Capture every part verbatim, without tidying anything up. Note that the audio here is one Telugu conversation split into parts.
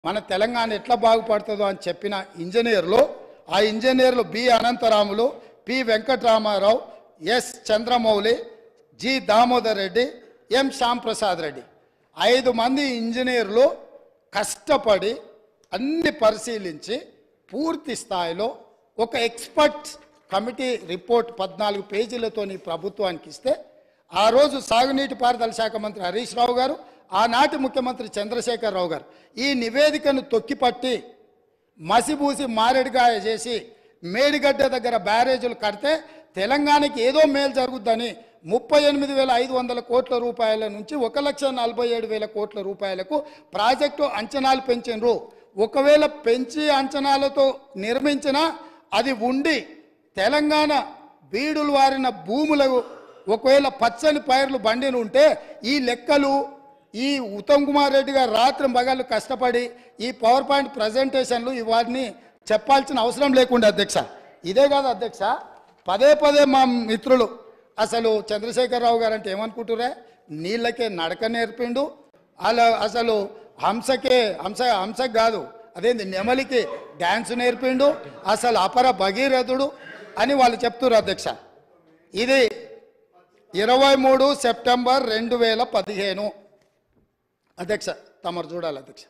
మన తెలంగాణ ఎట్లా బాగుపడుతుందో అని చెప్పిన ఇంజనీర్లు, ఆ ఇంజనీర్లు B Anantaramulu, P Venkataramarao, S Chandramouli, G Damodar Reddy, M Shyamprasad Reddy, ఐదు మంది ఇంజనీర్లు కష్టపడి అన్ని పరిశీలించి పూర్తి స్థాయిలో ఒక ఎక్స్పర్ట్ కమిటీ రిపోర్ట్ పద్నాలుగు పేజీలతో ప్రభుత్వానికి ఇస్తే, ఆ రోజు సాగునీటి పారుదల శాఖ మంత్రి హరీష్ రావు గారు, ఆనాటి ముఖ్యమంత్రి చంద్రశేఖర్ రావు గారు ఈ నివేదికను తొక్కిపట్టి మసిబూసి మారేడుగాయ చేసి మేడిగడ్డ దగ్గర బ్యారేజీలు కడితే తెలంగాణకి ఏదో మేలు జరుగుద్దని ముప్పై ఎనిమిది వేల ఐదు వందల కోట్ల రూపాయల నుంచి ఒక లక్ష నలభై ఏడు వేల కోట్ల రూపాయలకు ప్రాజెక్టు అంచనాలు పెంచినరు. ఒకవేళ పెంచి అంచనాలతో నిర్మించిన అది ఉండి తెలంగాణ బీడులు వారిన భూములకు ఒకవేళ పచ్చని పైర్లు బండిని ఉంటే ఈ లెక్కలు ఈ ఉత్తమ్ కుమార్ రెడ్డి గారు రాత్రి మగళ్ళు కష్టపడి ఈ పవర్ పాయింట్ ప్రజెంటేషన్లు ఇవన్నీ చెప్పాల్సిన అవసరం లేకుండా అధ్యక్ష. ఇదే కాదు అధ్యక్ష, పదే పదే మా మిత్రులు అసలు చంద్రశేఖరరావు గారు అంటే ఏమనుకుంటురే, నీళ్ళకే నడక నేర్పిండు, అలా అసలు హంసకే హంస హంసకు కాదు అదేంది నెమలికి డ్యాన్స్ నేర్పిండు, అసలు అపర భగీరథుడు అని వాళ్ళు చెప్తున్నారు అధ్యక్ష. ఇది ఇరవై మూడు సెప్టెంబర్ రెండు వేల పదిహేను అధ్యక్ష. తమరు చూడాలి అధ్యక్ష,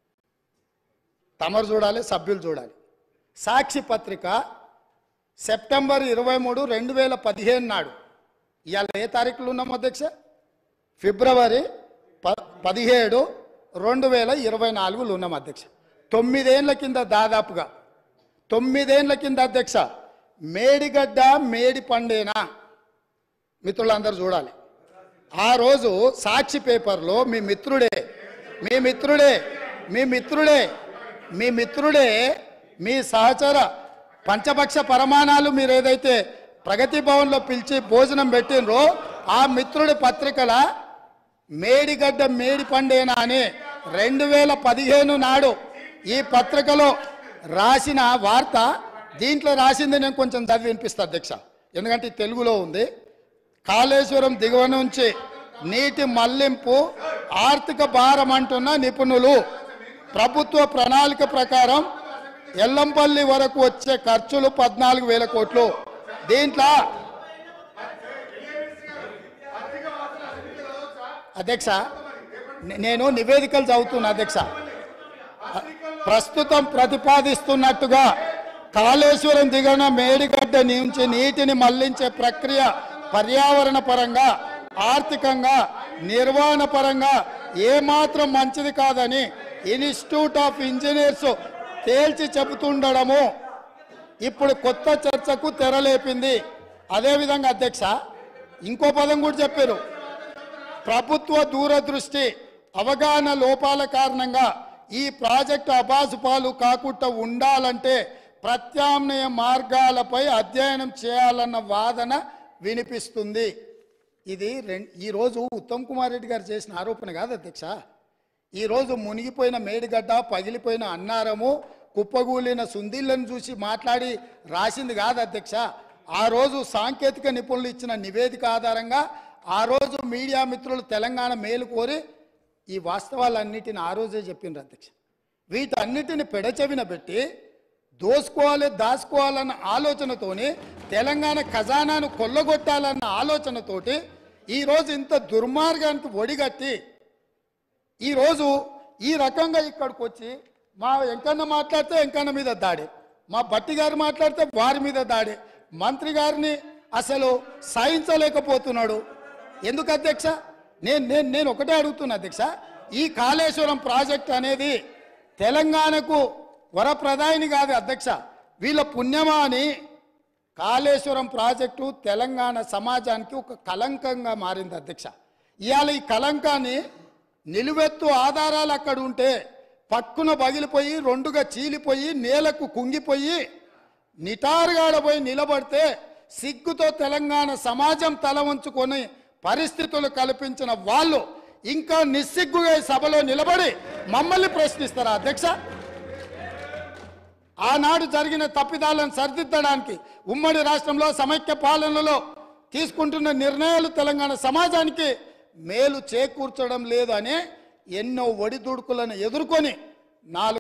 తమరు చూడాలి, సభ్యులు చూడాలి. సాక్షి పత్రిక సెప్టెంబర్ ఇరవై మూడు రెండు వేల పదిహేను నాడు, ఇవాళ ఏ తారీఖులు ఉన్నాం అధ్యక్ష, ఫిబ్రవరి ప పదిహేడు రెండు వేల ఇరవై నాలుగులో ఉన్నాం అధ్యక్ష. తొమ్మిదేళ్ల కింద దాదాపుగా తొమ్మిదేళ్ల కింద అధ్యక్ష మేడిగడ్డ మేడి పండేనా మిత్రులందరూ చూడాలి. ఆ రోజు సాక్షి పేపర్లో మీ మిత్రుడే మీ మిత్రుడే మీ మిత్రుడే మీ మిత్రుడే మీ సహచర పంచపక్ష పరమాణాలు మీరు ఏదైతే ప్రగతి భవన్లో పిలిచి భోజనం పెట్టినరో ఆ మిత్రుడి పత్రికల మేడిగడ్డ మేడి పండేనా అని రెండు వేల పదిహేను నాడు ఈ పత్రికలో రాసిన వార్త, దీంట్లో రాసింది నేను కొంచెం చదివి వినిపిస్తా అధ్యక్ష, ఎందుకంటే తెలుగులో ఉంది. కాళేశ్వరం దిగువ నుంచి నీటి మళ్లింపు ఆర్థిక భారం అంటున్న నిపుణులు, ప్రభుత్వ ప్రణాళిక ప్రకారం ఎల్లంపల్లి వరకు వచ్చే ఖర్చులు పద్నాలుగు వేల కోట్లు. దీంట్లో అధ్యక్ష నేను నివేదికలు చదువుతున్నా అధ్యక్ష. ప్రస్తుతం ప్రతిపాదిస్తున్నట్టుగా కాళేశ్వరం దిగువన మేడిగడ్డ నుంచి నీటిని మళ్లించే ప్రక్రియ పర్యావరణ పరంగా, ఆర్థికంగా, నిర్వహణ పరంగా ఏమాత్రం మంచిది కాదని ఇన్స్టిట్యూట్ ఆఫ్ ఇంజనీర్స్ తేల్చి చెబుతుండడము ఇప్పుడు కొత్త చర్చకు తెరలేపింది. అదేవిధంగా అధ్యక్ష ఇంకో పదం కూడా చెప్పారు, ప్రభుత్వ దూరదృష్టి అవగాహన లోపాల కారణంగా ఈ ప్రాజెక్టు అబాసుపాలు కాకుండా ఉండాలంటే ప్రత్యామ్నాయ మార్గాలపై అధ్యయనం చేయాలన్న వాదన వినిపిస్తుంది. ఇది ఈరోజు ఉత్తమ్ కుమార్ రెడ్డి గారు చేసిన ఆరోపణ కాదు అధ్యక్ష. ఈరోజు మునిగిపోయిన మేడిగడ్డ, పగిలిపోయిన అన్నారము, కుప్పగూలిన సుందిళ్లను చూసి మాట్లాడి రాసింది కాదు అధ్యక్ష. ఆ రోజు సాంకేతిక నిపుణులు ఇచ్చిన నివేదిక ఆధారంగా ఆ రోజు మీడియా మిత్రులు తెలంగాణ మేలు కోరి ఈ వాస్తవాలన్నిటిని ఆ రోజే చెప్పిండ్రు అధ్యక్ష. వీటన్నిటిని పెడచెవిన పెట్టి దోసుకోవాలి, దాచుకోవాలన్న ఆలోచనతోని, తెలంగాణ ఖజానాను కొల్లగొట్టాలన్న ఆలోచనతోటి ఈరోజు ఇంత దుర్మార్గానికి ఒడిగట్టి ఈరోజు ఈ రకంగా ఇక్కడికి వచ్చి మా వెంకన్న మాట్లాడితే వెంకన్న మీద దాడి, మా భట్టి గారు మాట్లాడితే వారి మీద దాడి, మంత్రి గారిని అసలు సహించలేకపోతున్నాడు. ఎందుకు అధ్యక్ష? నేను నేను నేను ఒకటే అడుగుతున్నా అధ్యక్ష, ఈ కాళేశ్వరం ప్రాజెక్ట్ అనేది తెలంగాణకు వరప్రదాయిని కాదు అధ్యక్ష, వీళ్ళ పుణ్యమా అని కాళేశ్వరం ప్రాజెక్టు తెలంగాణ సమాజానికి ఒక కలంకంగా మారింది అధ్యక్ష. ఇవాళ ఈ కలంకాన్ని నిలువెత్తు ఆధారాలు అక్కడ ఉంటే పక్కున పగిలిపోయి రెండుగా చీలిపోయి నేలకు కుంగిపోయి నిటారుగాడపోయి నిలబడితే సిగ్గుతో తెలంగాణ సమాజం తల వంచుకొని పరిస్థితులు కల్పించిన వాళ్ళు ఇంకా నిస్సిగ్గుగా సభలో నిలబడి మమ్మల్ని ప్రశ్నిస్తారా అధ్యక్ష? ఆనాడు జరిగిన తప్పిదాలను సరిదిద్దడానికి ఉమ్మడి రాష్ట్రంలో సమైక్య పాలనలో తీసుకుంటున్న నిర్ణయాలు తెలంగాణ సమాజానికి మేలు చేకూర్చడం లేదు అనే ఎన్నో ఒడిదుడుకులను ఎదుర్కొని నాలుగు